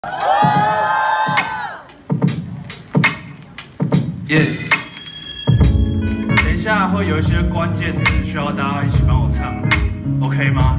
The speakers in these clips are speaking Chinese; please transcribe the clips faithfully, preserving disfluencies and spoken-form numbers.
耶！ 等一下会有一些关键字需要大家一起帮我唱 ，OK 吗？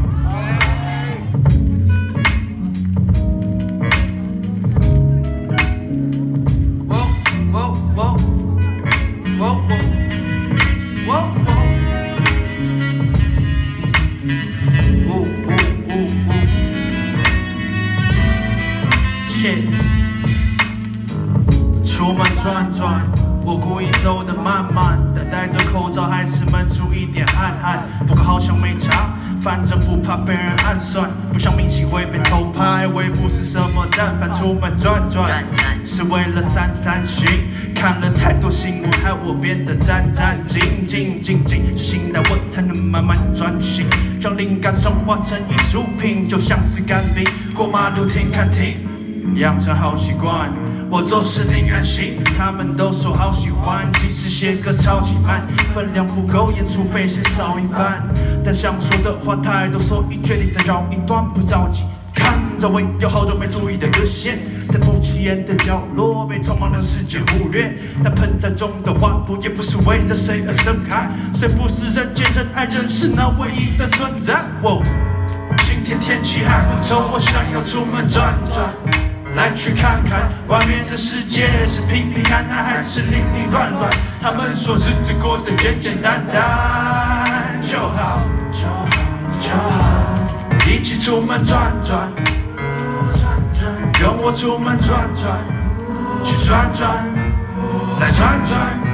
出门转转，我故意走得慢慢的，戴着口罩还是闷出一点汗汗。不过好像没差，反正不怕被人暗算，不像明星会被偷拍。我也不是什么战犯，出门转转是为了散散心。看了太多新闻，害我变得战战兢兢兢兢。是信赖我才能慢慢专心，让灵感升华成艺术品，就像是干冰。过马路停看停，养成好习惯。 我做事宁愿行，他们都说好喜欢，即使写歌超级慢，分量不够，演出费先少一半。但想说的话太多，所以决定再绕一段，不着急。看着我有好多没注意的歌线，在不起眼的角落被匆忙的世界忽略。但盆栽中的花朵也不是为了谁而盛开，谁不是人见人爱，人是那唯一的存在。哦，今天天气还不错，我想要出门转转。 来去看看外面的世界是平平安安还是零零乱乱？他们说日子过得简简单单就好，就好，就好。一起出门转转，跟我出门转转，去转转，来转转。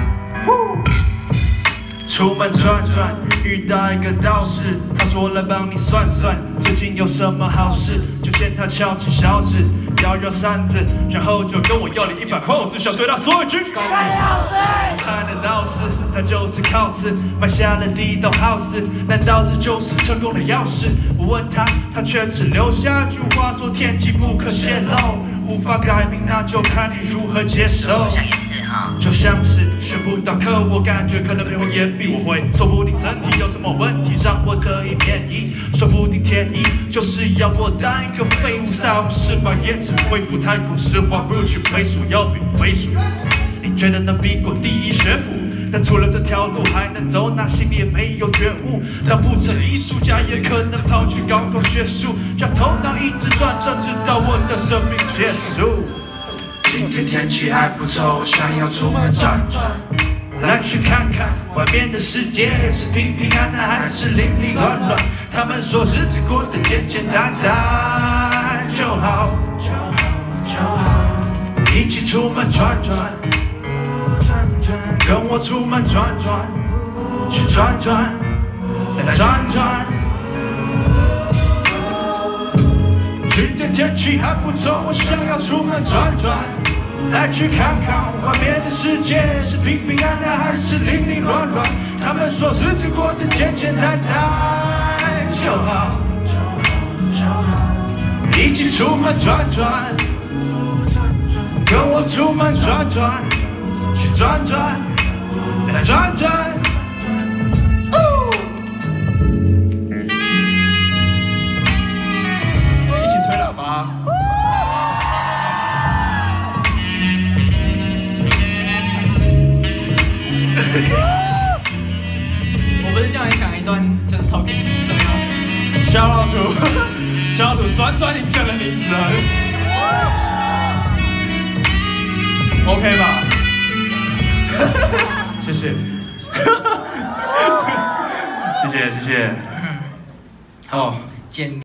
出门转转，遇到一个道士，他说来帮你算算，最近有什么好事？就见他翘起小指。 摇摇扇子，然后就跟我要了一百块，我只想对他说一句：干老师！看得到是，他就是靠刺，买下了第一栋 house， 难道这就是成功的钥匙？我问他，他却只留下句话说：天机不可泄露，无法改变，那就看你如何接受。好像也是哈，就像是学不到课，我感觉可能没有眼笔，我会，说不定身体有什么问题让我得以免疫，说不定天意就是要我当一个废物，三五十把叶子。 恢复太空实话，不如去背书，要比背书。你觉得能比过第一学府？但除了这条路还能走哪？心里也没有觉悟。当不成艺术家，也可能跑去搞搞学术，让头脑一直转转，直到我的生命结束。今天天气还不错，我想要出门转转，来去看看外面的世界是平平安安还是零零乱乱？他们说日子过得简简单单就好。 就好，一起出门转转，跟我出门转转，去转转，来转转。今天天气还不错，我想要出门转转，来去看看外面的世界是平平安安还是零零乱乱。他们说日子过得简简单单就好，就好，就好，一起出门转转。 跟我出门转转，去转转，来转转。一起吹喇叭。 我不是叫你想一段就是投给你怎么样？ 小老鼠，小老鼠转转影响了名字啊。 OK 吧？谢谢，谢谢谢谢。 好，见。